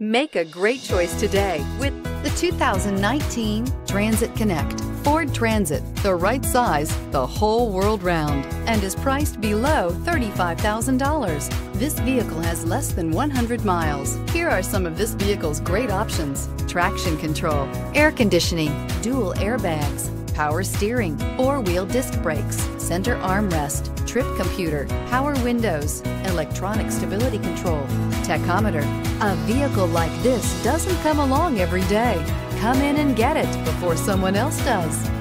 Make a great choice today with the 2019 Transit Connect. Ford Transit, the right size the whole world round, and is priced below $35,000. This vehicle has less than 100 miles. Here are some of this vehicle's great options: traction control, air conditioning, dual airbags, power steering, four-wheel disc brakes, center armrest, trip computer, power windows, electronic stability control, tachometer. A vehicle like this doesn't come along every day. Come in and get it before someone else does.